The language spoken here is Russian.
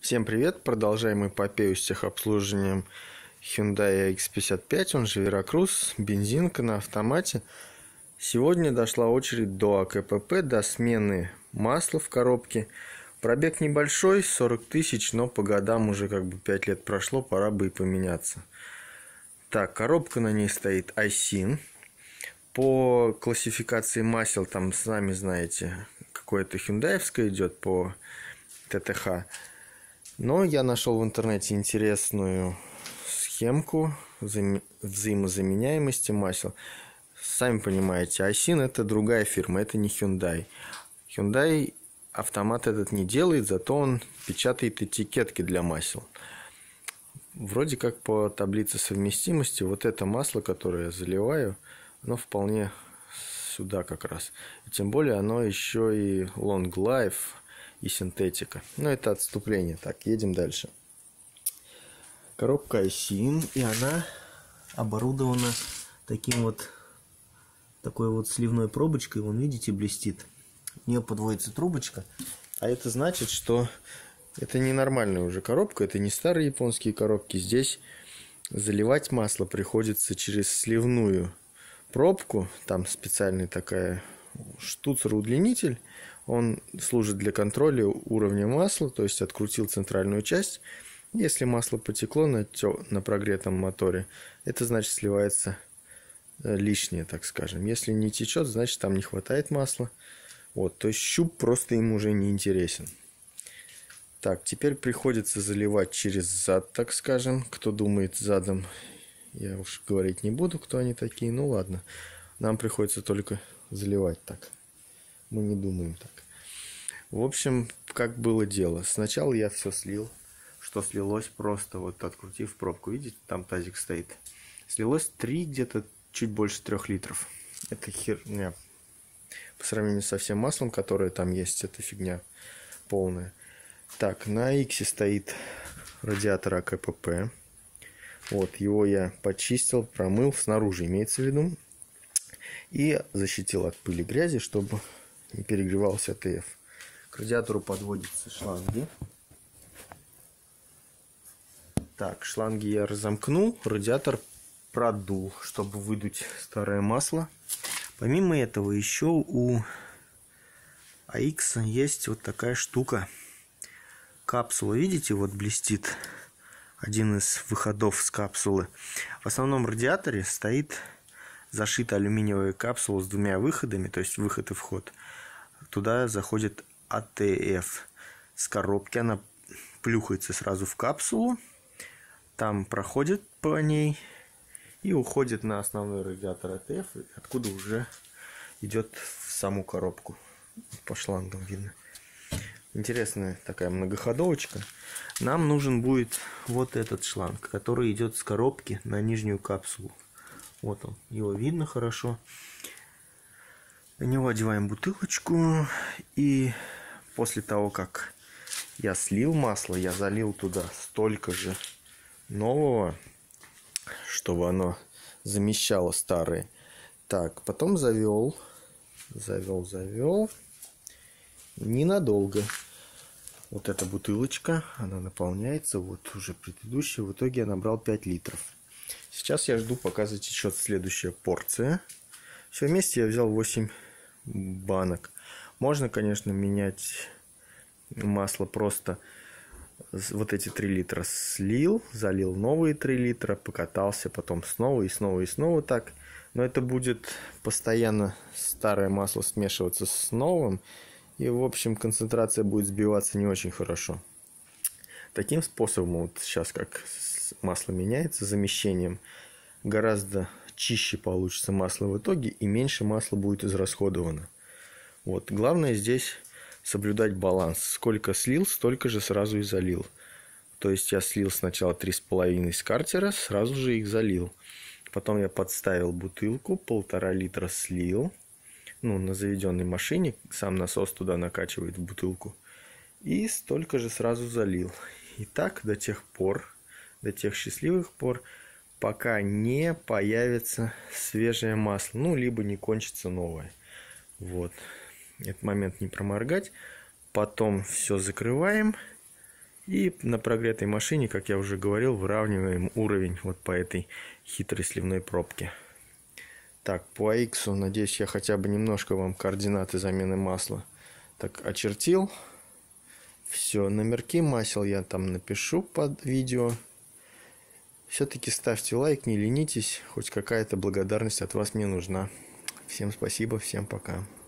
Всем привет! Продолжаем эпопею с техобслуживанием Hyundai X55, он же Veracruz, бензинка на автомате. Сегодня дошла очередь до АКПП, до смены масла в коробке. Пробег небольшой, 40 тысяч, но по годам уже 5 лет прошло, пора бы и поменяться. Так, коробка на ней стоит Aisin. По классификации масел, там, сами знаете, какое-то хюндаевское идет по ТТХ. Но я нашел в интернете интересную схемку взаимозаменяемости масел. Сами понимаете, Aisin это другая фирма, это не Hyundai. Hyundai автомат этот не делает, зато он печатает этикетки для масел. Вроде как по таблице совместимости вот это масло, которое я заливаю, оно вполне сюда как раз. И тем более оно еще и long life и синтетика. Но это отступление. Так, едем дальше. Коробка Aisin, и она оборудована такой вот сливной пробочкой. Вон, видите, блестит. В нее подводится трубочка. А это значит, что это не нормальная уже коробка. Это не старые японские коробки. Здесь заливать масло приходится через сливную пробку. Там специальный такая штуцер-удлинитель. Он служит для контроля уровня масла, то есть открутил центральную часть. Если масло потекло на прогретом моторе, это значит сливается лишнее, так скажем. Если не течет, значит там не хватает масла. Вот, то есть щуп просто им уже не интересен. Так, теперь приходится заливать через зад, так скажем. Кто думает задом, я уж говорить не буду, кто они такие. Ну ладно, нам приходится только заливать так. Мы не думаем так. В общем, как было дело. Сначала я все слил. Что слилось просто вот открутив пробку. Видите, там тазик стоит. Слилось где-то чуть больше 3 литров. Это херня. По сравнению со всем маслом, которое там есть, это фигня полная. Так, на X стоит радиатор АКПП. Вот, его я почистил, промыл. Снаружи имеется в виду. И защитил от пыли, грязи, чтобы не перегревался АТФ. К радиатору подводятся шланги. Так, шланги я разомкнул, радиатор продул, чтобы выдуть старое масло. Помимо этого еще у AX есть вот такая штука. Капсула, видите, вот блестит один из выходов с капсулы. В основном радиаторе стоит зашита алюминиевая капсула с 2 выходами, то есть выход и вход. Туда заходит АТФ с коробки, она плюхается сразу в капсулу, там проходит по ней и уходит на основной радиатор АТФ, откуда уже идет в саму коробку. По шлангам видно. Интересная такая многоходовочка. Нам нужен будет вот этот шланг, который идет с коробки на нижнюю капсулу. Вот он, его видно хорошо. На него одеваем бутылочку, и после того, как я слил масло, я залил туда столько же нового, чтобы оно замещало старые. Так, потом завел ненадолго. Вот эта бутылочка, она наполняется, вот уже предыдущая. В итоге я набрал 5 литров. Сейчас я жду, пока затечет следующая порция. Все вместе я взял 8 банок. Можно, конечно, менять масло просто. Вот эти 3 литра слил, залил новые 3 литра, покатался, потом снова и снова и снова так. Но это будет постоянно старое масло смешиваться с новым. И, в общем, концентрация будет сбиваться не очень хорошо. Таким способом, вот сейчас как масло меняется, замещением, гораздо чище получится масло в итоге, и меньше масла будет израсходовано. Вот. Главное здесь соблюдать баланс. Сколько слил, столько же сразу и залил. То есть я слил сначала 3,5 с картера, сразу же их залил. Потом я подставил бутылку, 1,5 литра слил. На заведенной машине, сам насос туда накачивает в бутылку. И столько же сразу залил. И так до тех счастливых пор, пока не появится свежее масло, либо не кончится новое. Вот. Этот момент не проморгать. Потом все закрываем И на прогретой машине, как я уже говорил, выравниваем уровень вот по этой хитрой сливной пробке. Так, по АХ, надеюсь, я хотя бы немножко вам координаты замены масла так очертил. Все, номерки масел я там напишу под видео. Все-таки ставьте лайк, не ленитесь, хоть какая-то благодарность от вас мне нужна. Всем спасибо, всем пока.